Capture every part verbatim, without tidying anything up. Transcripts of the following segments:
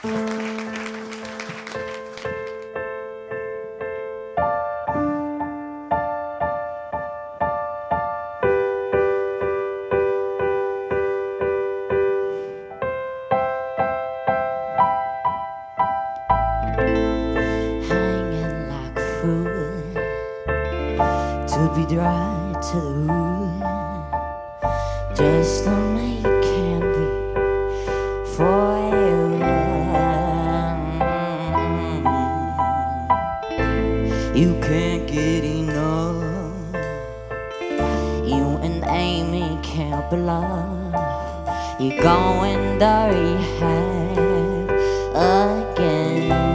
To be dry to the wood, just to make candy forever. You can't get enough. You and Amy can't bluff. You're going to rehab again.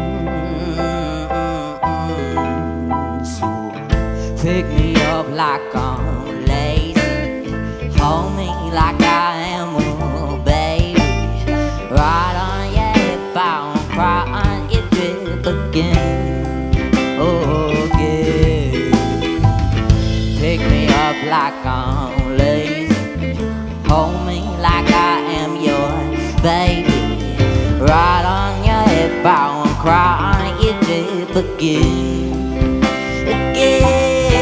Pick me up like I'm lazy, hold me like I am a baby, right on your hip, I won't cry on your drip again, oh again. Pick me up like I'm lazy, hold me like I am your baby, right on your hip, I won't cry on your drip again, again.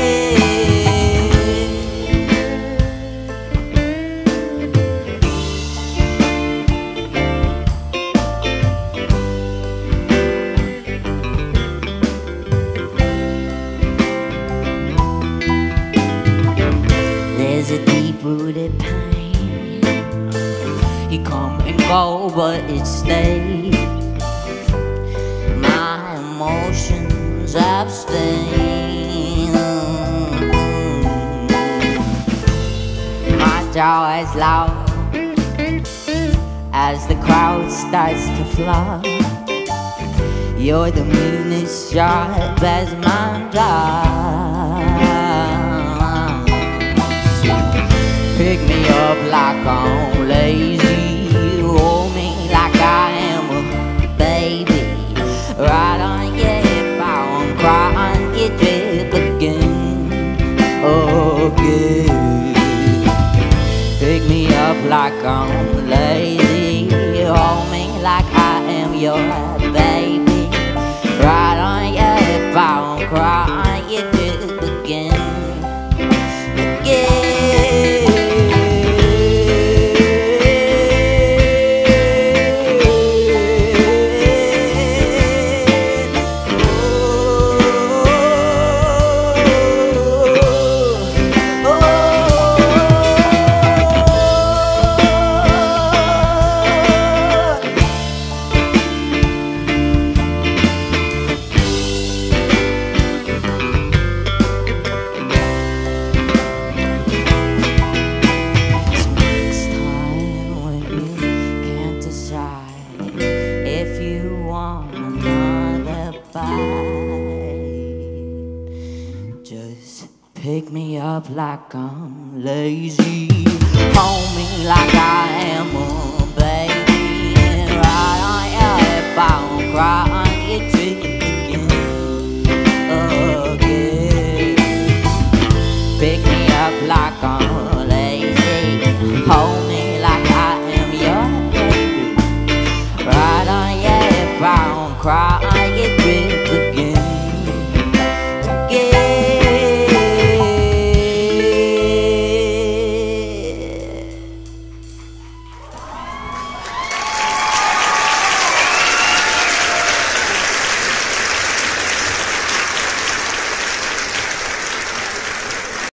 There's a deep-rooted pain. You come and go, but it stays. My emotions abstain. My jaw is loud as the crowd starts to flow. You're the meanest sharp as my jaw. Pick me up like I'm lazy, hold me like I am a baby, right on your hip, I won't cry on your drip again, again. Pick me up like I'm lazy, hold me like I am your baby, right on your hip, I won't cry on your drip again, again. If you want another bite, just pick me up like I'm lazy, hold me like I am